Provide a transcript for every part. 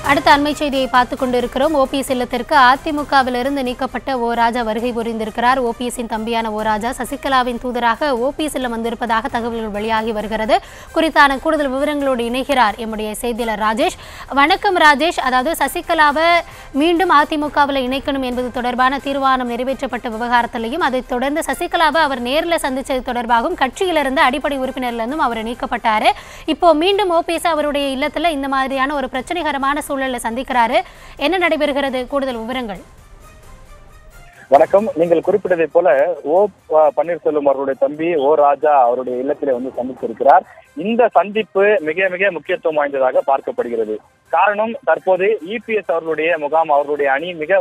அடுத்த அண்மை செய்தியை பார்த்துக் கொண்டிருக்கிறோம். ஓபிஎஸ் இல்லத்திற்கு அதிமுகவிலிருந்து நீக்கப்பட்ட ஓ ராஜா வருகை புரிந்திருக்கிறார். ஓபிஎஸ்ஸின் தம்பியான ஓ ராஜா சசிகலாவின் தூதராக ஓபிஎஸ் இல்லம் வந்திருப்பதாக தகவல்கள் வெளியாகி வருகிறது. குறித்தான கூடுதல் விவரங்களோடு இணைகிறார் எம்முடைய செய்தியாளர் ராஜேஷ். வணக்கம் ராஜேஷ். அதாவது சசிகலாவை மீண்டும் அதிமுகவில் இணைக்கணும் என்பது தொடர்பான தீர்மானம் நிறைவேற்றப்பட்ட விவகாரத்திலையும் அதைத் தொடர்ந்து சசிகலாவை அவர் நேரில் சந்தித்தது தொடர்பாகவும் கட்சியிலிருந்து அடிப்படை உறுப்பினர்லேருந்தும் அவர் நீக்கப்பட்டார். இப்போ மீண்டும் ஓபிஎஸ் அவருடைய இல்லத்தில் இந்த மாதிரியான ஒரு பிரச்சனைகரமான சூழலை சந்திக்கிறாரு. என்ன நடைபெறுகிறது? கூடுதல் விவரங்கள். வணக்கம். நீங்கள் குறிப்பிட்டதை போல ஓ பன்னீர்செல்வம் அவருடைய தம்பி ஓ ராஜா அவருடைய இல்லத்திலே வந்து சந்தித்திருக்கிறார். இந்த சந்திப்பு மிக மிக முக்கியத்துவம் வாய்ந்ததாக பார்க்கப்படுகிறது. காரணம், தற்போது இபிஎஸ் அவர்களுடைய முகாம், அவர்களுடைய அணி மிக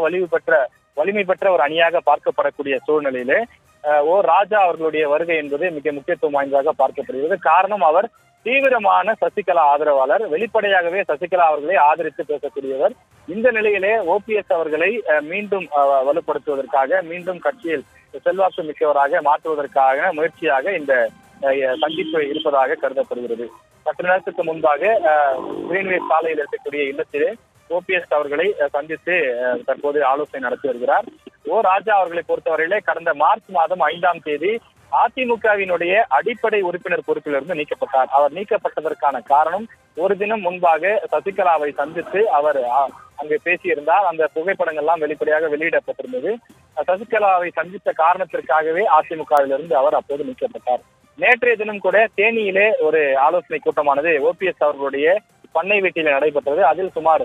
வலிமை பெற்ற ஒரு அணியாக பார்க்கப்படக்கூடிய சூழ்நிலையிலே ஓ ராஜா அவர்களுடைய வருகை என்பது மிக முக்கியத்துவம் வாய்ந்ததாக பார்க்கப்படுகிறது. காரணம், அவர் தீவிரமான சசிகலா ஆதரவாளர், வெளிப்படையாகவே சசிகலா அவர்களை ஆதரித்து பேசக்கூடியவர். இந்த நிலையிலே ஓபிஎஸ் அவர்களை மீண்டும் வலுப்படுத்துவதற்காக, மீண்டும் கட்சியில் செல்வாக்கு மிக்கவராக மாற்றுவதற்காக முயற்சியாக இந்த சந்திப்பு இருப்பதாக கருதப்படுகிறது. சற்று நேரத்துக்கு முன்பாக கிரீன்வேஸ் சாலையில் இருக்கக்கூடிய இல்லத்திலே ஓபிஎஸ் அவர்களை சந்தித்து தற்போது ஆலோசனை நடத்தி வருகிறார். ஓ ராஜா அவர்களை பொறுத்தவரையிலே கடந்த மார்ச் மாதம் 5ஆம் தேதி அதிமுகவினுடைய அடிப்படை உறுப்பினர் பொறுப்பிலிருந்து நீக்கப்பட்டார். அவர் நீக்கப்பட்டதற்கான காரணம், ஒரு தினம் முன்பாக சசிகலாவை சந்தித்து அவர் அங்கே பேசியிருந்தார். அந்த புகைப்படங்கள்லாம் வெளிப்படையாக வெளியிடப்பட்டிருந்தது. சசிகலாவை சந்தித்த காரணத்திற்காகவே அதிமுகவிலிருந்து அவர் அப்போது நீக்கப்பட்டார். நேற்றைய தினம் கூட தேனியிலே ஒரு ஆலோசனை கூட்டமானது ஓபிஎஸ் அவர்களுடைய பண்ணை வீட்டில் நடைபெற்றது. அதில் சுமார்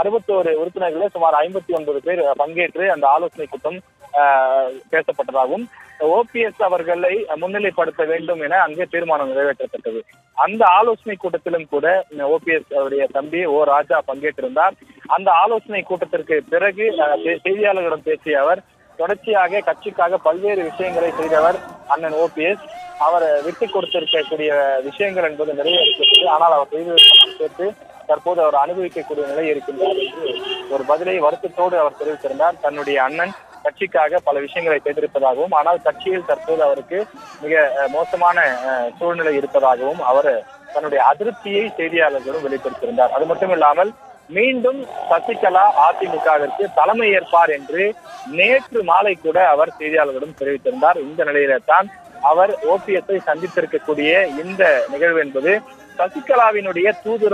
61 உறுப்பினர்களே சுமார் 59 பேர் பங்கேற்று அந்த ஆலோசனை கூட்டம் பேசப்பட்டதாகவும் ஓபிஎஸ் அவர்களை முன்னிலைப்படுத்த வேண்டும் என அங்கே தீர்மானம் நிறைவேற்றப்பட்டது. அந்த ஆலோசனை கூட்டத்திலும் கூட ஓபிஎஸ் அவருடைய தம்பி ஓ ராஜா பங்கேற்றிருந்தார். அந்த ஆலோசனை கூட்டத்திற்கு பிறகு செய்தியாளர்களிடம் பேசிய அவர், தொடர்ச்சியாக கட்சிக்காக பல்வேறு விஷயங்களை செய்தவர் அண்ணன் ஓபிஎஸ். அவர் விட்டு கொடுத்திருக்கக்கூடிய விஷயங்கள் என்பது நிறைய இருக்கிறது. ஆனால் அவர் செய்து சேர்த்து தற்போது அவர் அனுபவிக்கக்கூடிய நிலை இருக்கின்றார் என்று ஒரு பதிலை வருத்தத்தோடு அவர் தெரிவித்திருந்தார். தன்னுடைய அண்ணன் கட்சிக்காக பல விஷயங்களை செய்திருப்பதாகவும், ஆனால் கட்சியில் தற்போது அவருக்கு மிக மோசமான சூழ்நிலை இருப்பதாகவும் அவர் தன்னுடைய அதிருப்தியை செய்தியாளர்களும் வெளிப்படுத்தியிருந்தார். அது மட்டும் இல்லாமல் மீண்டும் சசிகலா அதிமுகவிற்கு தலைமை ஏற்பார் என்று நேற்று மாலை கூட அவர் செய்தியாளர்களிடம் தெரிவித்திருந்தார். இந்த நிலையில தான் அவர் ஓபிஎஸ்ஐ சந்தித்திருக்கக்கூடிய இந்த நிகழ்வு என்பது சசிகலாவினுடைய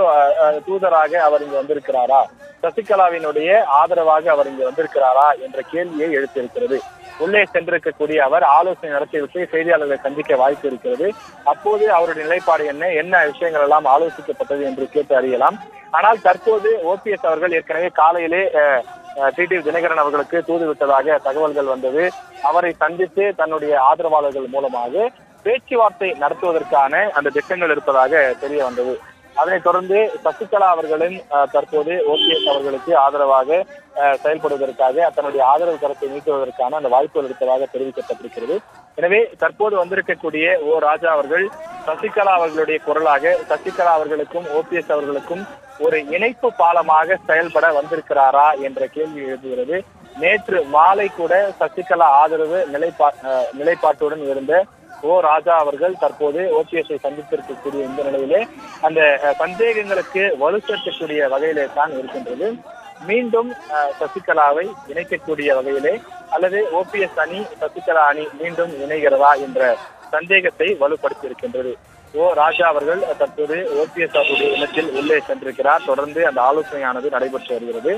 தூதராக அவர் இங்கு வந்திருக்கிறாரா, சசிகலாவினுடைய ஆதரவாக அவர் இங்கு வந்திருக்கிறாரா என்ற கேள்வியை எழுப்பியிருக்கிறது. உள்ளே சென்றிருக்கக்கூடிய அவர் ஆலோசனை நடத்திவிட்டு செய்தியாளர்களை சந்திக்க வாய்ப்பு இருக்கிறது. அப்போது அவருடைய நிலைப்பாடு என்ன விஷயங்கள் எல்லாம் ஆலோசிக்கப்பட்டது என்று கேட்டு அறியலாம். ஆனால் தற்போது ஓபிஎஸ் அவர்கள் ஏற்கனவே காலையிலே டிடிவி தினகரன் அவர்களுக்கு தூதுவிட்டதாக தகவல்கள் வந்தது. அவரை சந்தித்து தன்னுடைய ஆதரவாளர்கள் மூலமாக பேச்சுவார்த்தை நடத்துவதற்கான அந்த திட்டங்கள் இருப்பதாக தெரிய வந்தது. அதனைத் தொடர்ந்து சசிகலா அவர்களும் தற்போது ஓபிஎஸ் அவர்களுக்கு ஆதரவாக செயல்படுவதற்காக தன்னுடைய ஆதரவு கருத்தை நீக்குவதற்கான அந்த வாய்ப்புகள் இருப்பதாக தெரிவிக்கப்பட்டிருக்கிறது. எனவே தற்போது வந்திருக்கக்கூடிய ஓ ராஜா அவர்கள் சசிகலா அவர்களுடைய குரலாக சசிகலா அவர்களுக்கும் ஓபிஎஸ் அவர்களுக்கும் ஒரு இணைப்பு பாலமாக செயல்பட வந்திருக்கிறாரா என்ற கேள்வி எழுதுகிறது. நேற்று மாலை கூட சசிகலா ஆதரவு நிலைப்பாட்டுடன் இருந்த ஓ ராஜா அவர்கள் தற்போது ஓபிஎஸ்ஐ சந்தித்திருக்கக்கூடிய இந்த நிலையிலே அந்த சந்தேகங்களுக்கு வலு சேர்க்கக்கூடிய வகையிலே தான் இருக்கின்றது. மீண்டும் சசிகலாவை இணைக்கக்கூடிய வகையிலே அல்லது ஓபிஎஸ் அணி சசிகலா அணி மீண்டும் இணைகிறதா என்ற சந்தேகத்தை வலுப்படுத்தி இருக்கின்றது. ஓ ராஜா அவர்கள் தற்போது ஓபிஎஸ் அவருடைய இல்லத்தில் உள்ளே சென்றிருக்கிறார். தொடர்ந்து அந்த ஆலோசனையானது நடைபெற்று வருகிறது.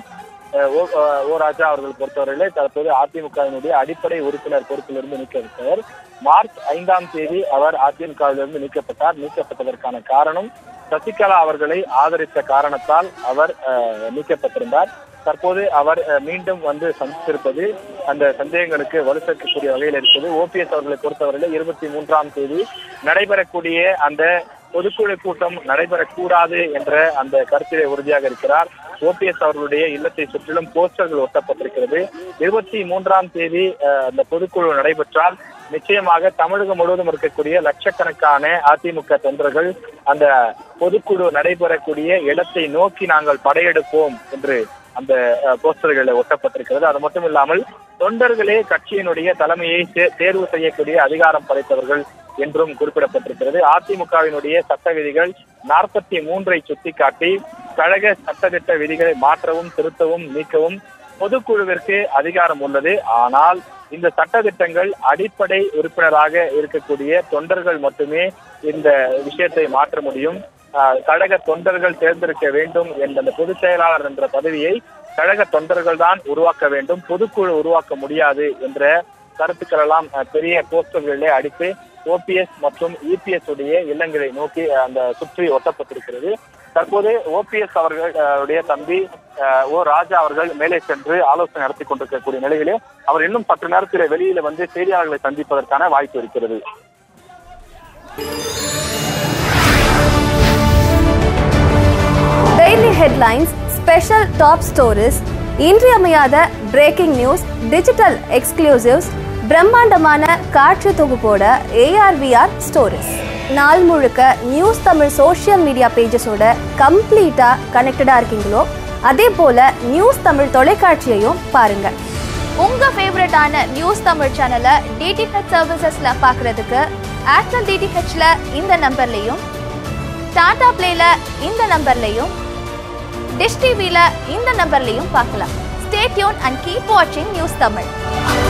ஓ ராஜா அவர்கள் பொறுத்தவரையிலே தற்போது அதிமுகவினுடைய அடிப்படை உறுப்பினர் பொறுப்பிலிருந்து நீக்கப்பட்டவர். மார்ச் 5ஆம் தேதி அவர் அதிமுகவிலிருந்து நீக்கப்பட்டார். நீக்கப்பட்டதற்கான காரணம், சசிகலா அவர்களை ஆதரித்த காரணத்தால் அவர் நீக்கப்பட்டிருந்தார். தற்போது அவர் மீண்டும் வந்து சந்தித்திருப்பது அந்த சந்தேகங்களுக்கு வலு சேர்க்கக்கூடிய வகையில் இருக்குது. ஓபிஎஸ் அவர்களை பொறுத்தவரையில 23ஆம் தேதி நடைபெறக்கூடிய அந்த பொதுக்குழு கூட்டம் நடைபெறக்கூடாது என்ற அந்த கருத்திலே உறுதியாக இருக்கிறார். ஓபிஎஸ் அவர்களுடைய இல்லத்தை சுற்றிலும் போஸ்டர்கள் ஒட்டப்பட்டிருக்கிறது. 23ஆம் தேதி அந்த பொதுக்குழு நடைபெற்றால் நிச்சயமாக தமிழகம் முழுவதும் இருக்கக்கூடிய லட்சக்கணக்கான அதிமுக தொண்டர்கள் அந்த பொதுக்குழு நடைபெறக்கூடிய இடத்தை நோக்கி நாங்கள் படையெடுப்போம் என்று அந்த போஸ்டர்களில் ஒட்டப்பட்டிருக்கிறது. அது மட்டும் இல்லாமல் தொண்டர்களே கட்சியினுடைய தலைமையை தேர்வு செய்யக்கூடிய அதிகாரம் படைத்தவர்கள் என்றும் குறிப்பிடப்பட்டிருக்கிறது. அதிமுகவினுடைய சட்ட விதிகள் 43 சுட்டிக்காட்டி கழக சட்டத்திட்ட விதிகளை மாற்றவும் திருத்தவும் நீக்கவும் பொதுக்குழுவிற்கு அதிகாரம் உள்ளது. ஆனால் இந்த சட்டத்திட்டங்கள் அடிப்படை உறுப்பினராக இருக்கக்கூடிய தொண்டர்கள் மட்டுமே இந்த விஷயத்தை மாற்ற முடியும். கழக தொண்டர்கள் தேர்ந்தெடுக்க வேண்டும் என்ற அந்த பொதுச் செயலாளர் என்ற பதவியை கழக தொண்டர்கள் தான் உருவாக்க வேண்டும், பொதுக்குழு உருவாக்க முடியாது என்ற கருத்துக்கள் எல்லாம் பெரிய போஸ்டர்களிலே அடித்து ஓபிஎஸ் மற்றும் இபிஎஸ் உடைய இல்லங்களை நோக்கி அந்த சுற்றி ஒட்டப்பட்டிருக்கிறது. தற்போது ஓபிஎஸ் அவர்களுடைய தம்பி ராஜா அவர்கள் மேலே சென்று ஆலோசனை நடத்தி கொண்டிருக்கக்கூடிய நிலையிலே அவர் இன்னும் சற்று நேரத்தில் வெளியில வந்து செய்தியாளர்களை சந்திப்பதற்கான வாய்ப்பு இருக்கிறது. Daily headlines, special top stories, இன்றியமையாத பிரேக்கிங் நியூஸ், டிஜிட்டல் எக்ஸ்க்ளூசிவ்ஸ், பிரம்மாண்டமான காட்சி தொகுப்போட ARVR ஸ்டோரிஸ். நாள் முழுக்க நியூஸ் தமிழ் சோஷியல் மீடியா பேஜஸோட கம்ப்ளீட்டாக கனெக்டடாக இருக்கீங்களோ அதே போல் நியூஸ் தமிழ் தொலைக்காட்சியையும் பாருங்கள். உங்கள் ஃபேவரட்டான நியூஸ் தமிழ் சேனலை DTH சர்வீசஸில் பார்க்குறதுக்கு ஏர்டெல் DTHல இந்த நம்பர்லையும், டாடா பிளேல இந்த நம்பர்லையும், டிஷ் டிவியில் இந்த நம்பர்லையும் பார்க்கலாம். ஸ்டே டியூன் அண்ட் கீப் வாட்சிங் நியூஸ் தமிழ்.